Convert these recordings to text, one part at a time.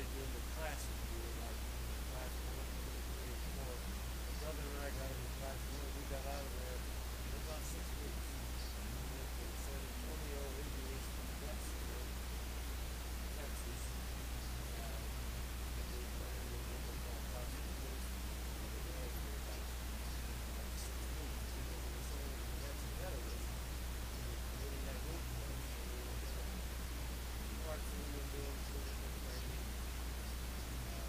started doing the classes. We were like class 1, 2, 3, 4. My brother and I got into class 1. We got out of there in about 6 weeks. We went from San Antonio into East Mexico, Texas, and we landed in what they call Paso Robles. We were there for about 6 weeks because it was only the next better was we didn't have room for us, so we were there part-time and doing physical training.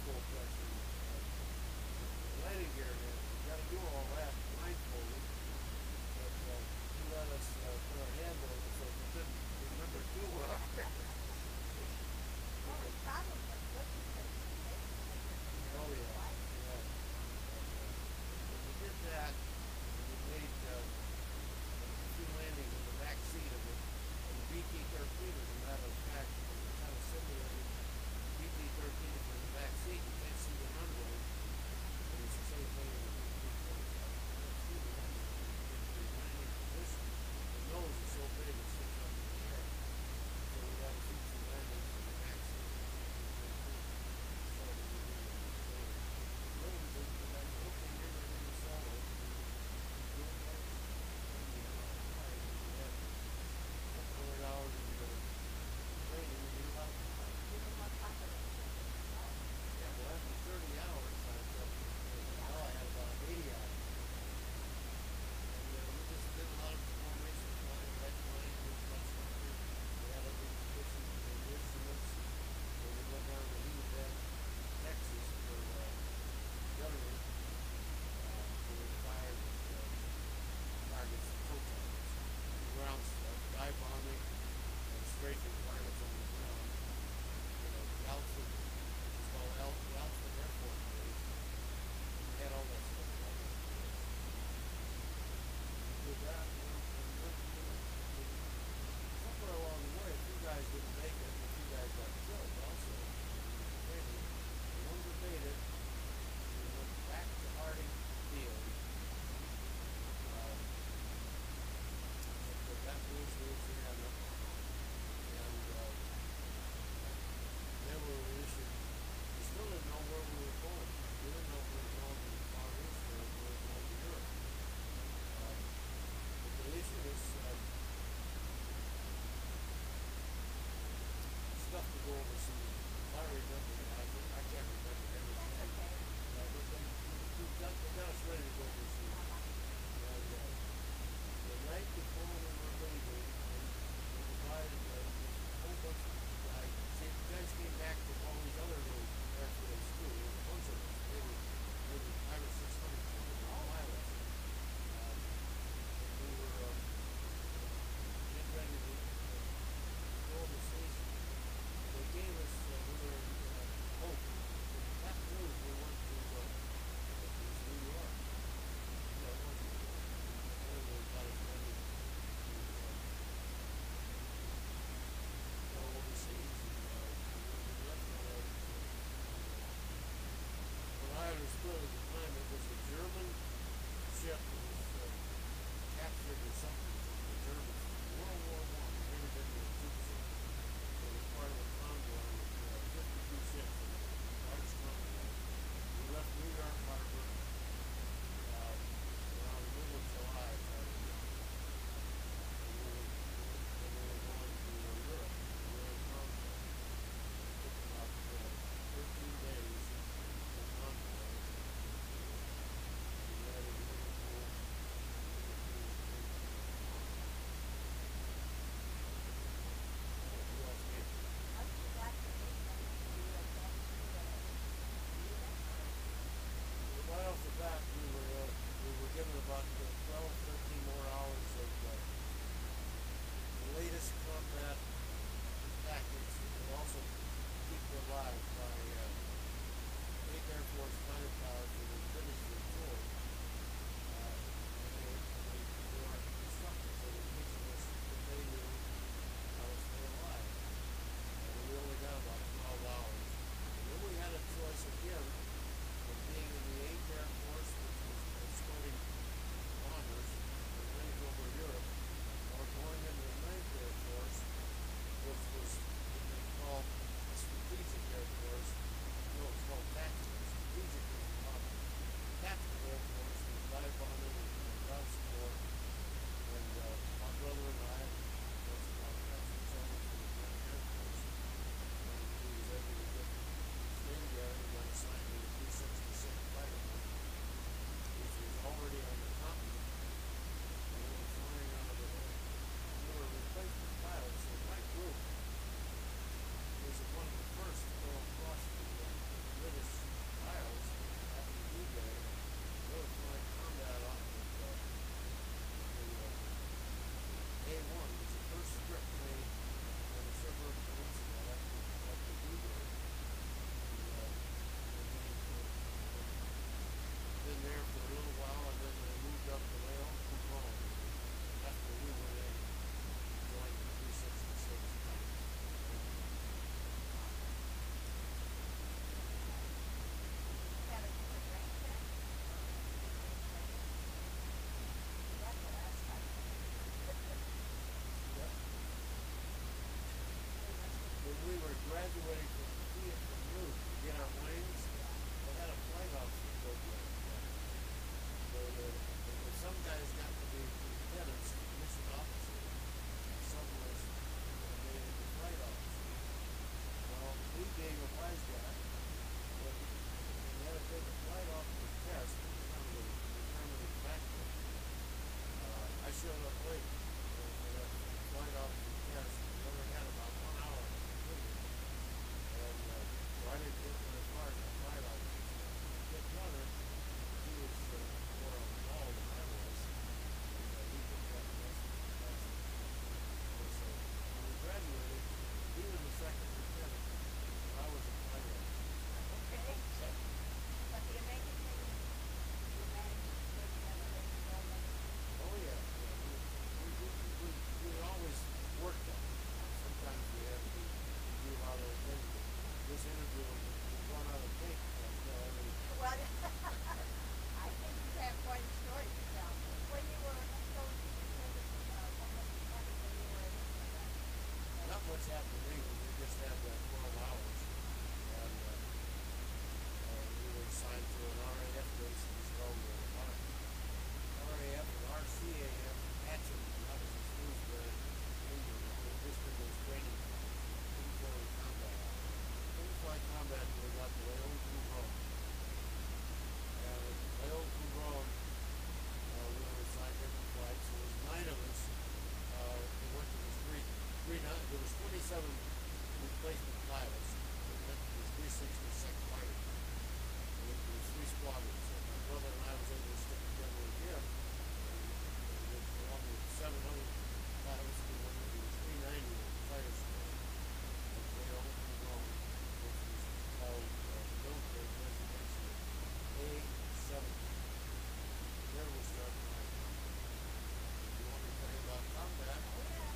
elbow pressure, landing gear and everything. You got to do all that blindfolded. But he let us put our hand on it so we didn't remember to do well. Well, it's probably good because you take it when you're Oh really yeah, quiet. yeah. When we did that, and we made a few landings in the back seat of it. And the BT-13, as a matter of fact, we kind of simulated BT-13 from the back seat. You can't see the runway, and it's the same thing in the BT-25. You can't see the runway. You get the landing position. The nose is so big it sticks up in the air. So we got to shoot some landings from the back seat of the BT-13. So that we did it. So really, I said, okay, you're ready to solo. We do it like couple hundred hours of training and you're allowed to fly. Even more preparation than yourself. Yeah, well after 30 hours I thought, well I had about 80 hours. And we just did a lot of formation flying, red flying, blue cross country. We had other positions and instruments. So we went down to Helibed, Texas for gunnery. So we fired targets and protons. Ground stuff, dive bombing, and strafing targets on the ground. The altitude was called Alfred Air Force Base. We had all that stuff. We did that, and went somewhere along the way, a few guys didn't make it, and a few guys got killed also. Training. The ones that made it, we went back to Harding Field. That was Louisiana, and then we were issued. We still didn't know where we were going. We didn't know if we were going to the Far East or if we were going to Europe. But they issued us stuff to go overseas. If I remember it, I can't remember everything. That's okay. They got us ready to go overseas. And the night before we were leaving, we divided a whole bunch of guys. See, the guys came back from all these other little airfields too. There was a bunch of us, maybe 500 or 600 pilots. And we were getting ready to go overseas. And they gave us, we were in Hope. That news we went to New York. Yeah, it was New York. Anyway, got us ready to go overseas. And we left what I understood at the time, it was a German ship that was captured or something from the Germans from World War I. It never been to a troop ship. It was part of a convoy with 52 ships in a large convoy. We left New York Harbor around the middle of July, if I remember. And we were going to Europe. We were in convoy. It took about 13 days in convoy. We landed in Liverpool. much happened in England. We just had 12 hours, and we were assigned to an RAF base. It was called RAF and RCAF Hatcham. That was in Shrewsbury, England. We just did those training camps. Didn't go to combat out there. Didn't fly combat until we got to Leon Couvron. And Leon Couvron, we were assigned different flights. There was 9 of us. We went to the there was 27 replacement pilots. We went to the 366 fighter. There was 3 squadrons. So my brother and I was able to stick together again. And along with 7 other pilots, we went into the 390 fighter squad at Leon Couvron, which was called military designation A-70. There we started flying combat. If you want to tell you about combat, Oh, yeah.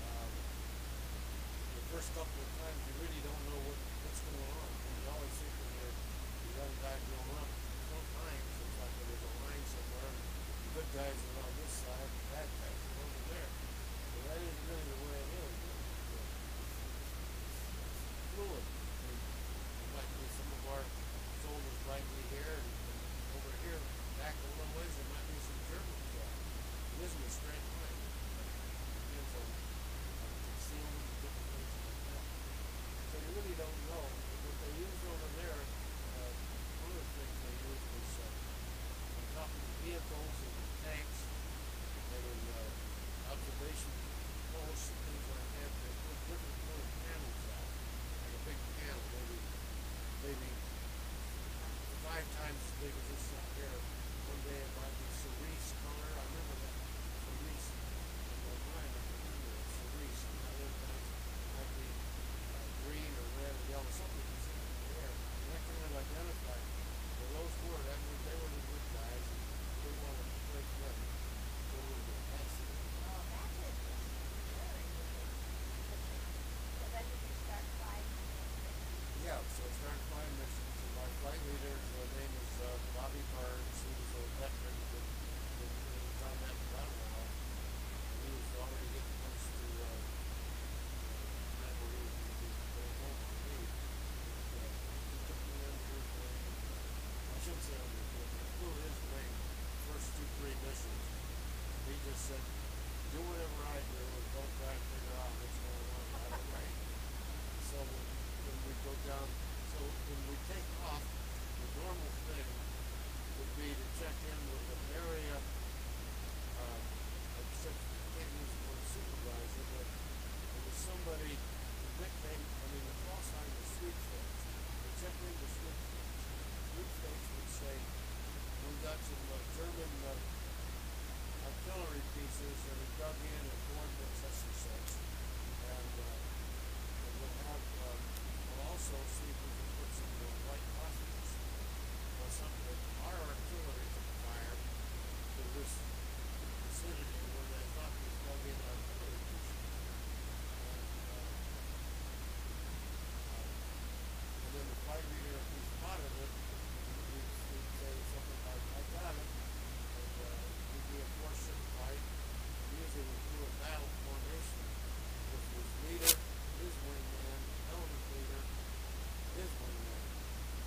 the first couple of times you really don't know what's going on. And you always think when you're a young guy growing up, front lines, it's like there's a line somewhere, and the good guys are on this side, the bad guys are over there. But that isn't really the way it is. It's fluid. There might be some of our soldiers right here, and over here, back a little ways, there might be some German stuff. It isn't a straight line. It depends on concealment and different things like that. So you really don't know. What they used over there, one of the things they used was on top of the vehicles and the tanks, there was observation posts and things like that. They put different colored panels out, like a big panel, maybe 5 times as big as this up here. One day it might be cerise color. I remember that cerise in my mind. I remember it, cerise. And other times it might be green or red or yellow, something you see in the air. And that kind of identified. Well, those were, that means they were the good guys, and they wanted to break them. So we were passing. Oh, that's interesting. Very interesting. So then did you start flying missions? Yeah, so I started flying missions, and my flight leader, his name is Bobby Burns. He was a veteran that was on that battle route. And he was already getting close to time where he was going to be going home on leave. And he took me under his wing. I shouldn't say under his wing. I flew his wing the first 2-3 missions. He just said, do whatever I do and don't try to figure out what's going on right away. So when we go down, so when we take off, the normal thing would be to check in with an area, except you can't use the word supervisor, but it was somebody, the nickname, the call sign was Sweepstakes. We checked in with Sweepstakes. Sweepstakes would say, we got some German artillery pieces that are dug in at coordinates such and such. And we'll also see if we can put some white phosphorus or something that our artillery could fire to this vicinity where they thought was dug in artillery pieces. And then the flight leader, if he spotted it, he'd say something like, I got it. And we'd be a 4-ship flight. Usually we flew a battle formation, which was leader, his wingman, element leader, his wingman.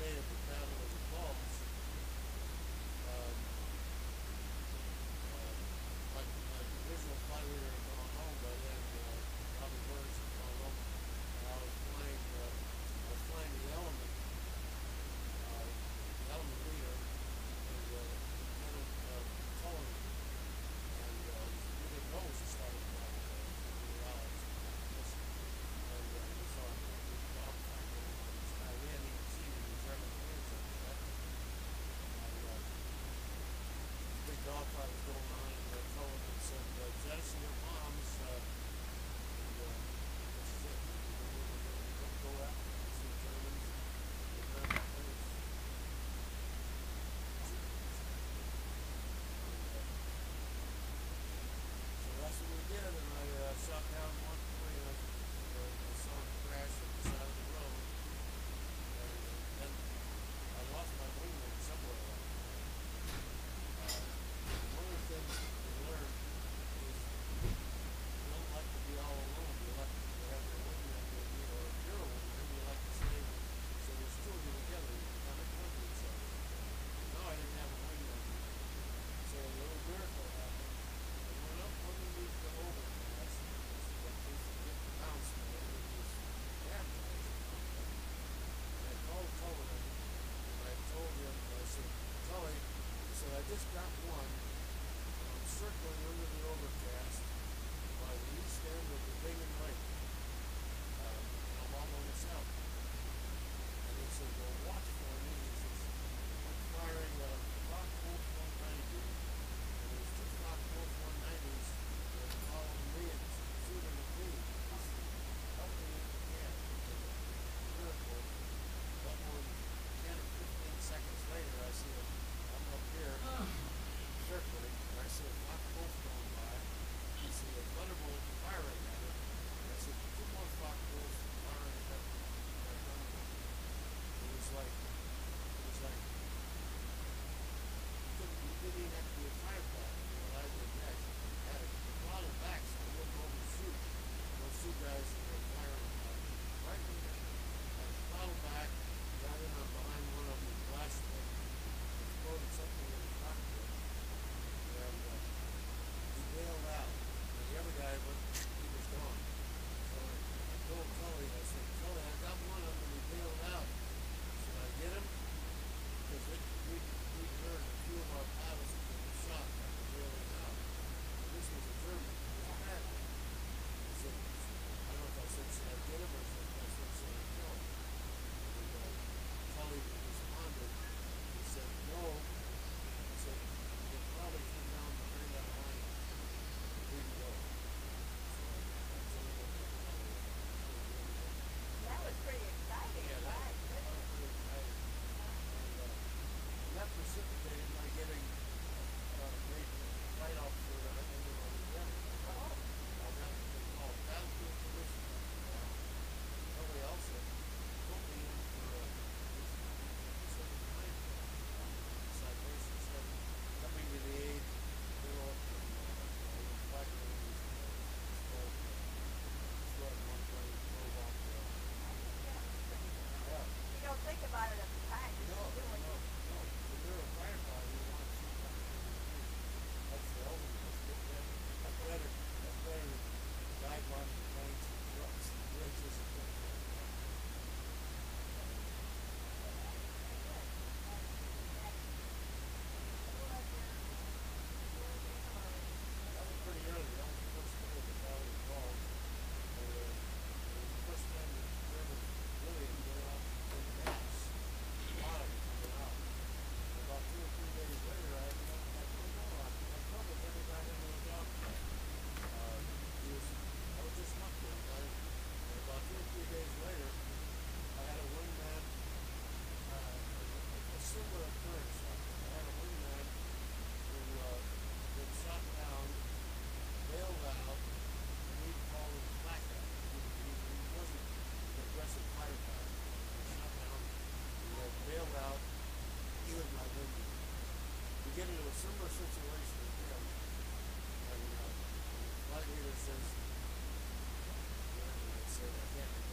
day at the Battle of the Bulge, um, my original flight leader had gone home by then. Robbie Burns had gone home, and I was flying the element. The element leader was Lieutenant Tully, and we didn't know it was the start of the battle. We were out and we saw a big dogfight going on in the sky. We hadn't even seen any German planes up yet. And big dogfight was going on, and Tully said, "Jettison your bombs, and this is it. We're going to go after the Germans, the German planes." So that's what we did, and I shot down one plane. I saw him crash at the side of the road, and then I lost my wingman somewhere along the way. One of the things you learn is you don't like to be all alone. You like to have your wingman with you, or if you're a wingman, you like to stay. So there's two of you together. You can kind of cover each other. No, I didn't have a wingman. So a little miracle happened. I went up underneath the overpass. That piece of get bounced me underneath baptized. And I called Tully, and I told him, I said, "Tully," I said, "I just got one. I'm circling under the overcast by the east end of the Bingham Lake. And I'm all on myself." And he said, "Well, watch for me." He says, "I'm firing a Fox Wolf 190, and there's two Fox Wolf 190s that are following me and shooting at me. Help me if you can." And miracle, about more than 10 or 15 seconds later, I see I'm up here circling, and I see a Fox Wolf going by. I see a Thunderbolt firing at it, and I see two more Fox Wolves firing at that Thunderbolt. It was like, you didn't even have to be a firefighter. What I did next, I had to throttle back so I wouldn't overshoot those two guys that were firing right at me. I had to throttle back, got in on behind one of them, and blasted it, exploded something in the cockpit, and he bailed out. And the other guy, he was gone. So I told Tully, I said, "Tully, I got one of them, and he bailed out. Should I get him?" Because we'd heard a few of our pilots had been shot after bailing out. And this was a German. It was a bad one. I said, I don't know if I said, "Should I get him?" or if I said, "Should I kill him?" And Tully responded. He said, "No." He said, "He'll probably come down behind that line and leave you go." So that's only what they tell me. That was pretty exciting. Yeah, that was pretty exciting. And that precipitated my getting made flight officer under my lieutenant. I got what they call battlefield commission. Somebody else put me in for this Pacific Flight citation. Said, "Coming to the aid, Philip, and the flight room is called Sweat 120 drove off the yeah. You don't think about it at the time. No. When you're a firefighter, you want to shoot like that's the ultimate. That's better than dive bombing planes and trucks and bridges and things like that. That was pretty early. That was the first day of the Battle of the Bulge. And it was the first time that the Germans really had been out in mass. A lot of them coming out. And about 2 or 3 days later, I had no trouble getting back into the dogfight. I was just lucky. And about 2 or 3 days later, I had a wingman, a similar occurrence happened. I had a wingman who had been shot down, bailed out, and we called him blackout. He wasn't an aggressive firefighter. He was shot down, he had bailed out. He was my wingman. We get into a similar situation with him, and the flight leader says, I can't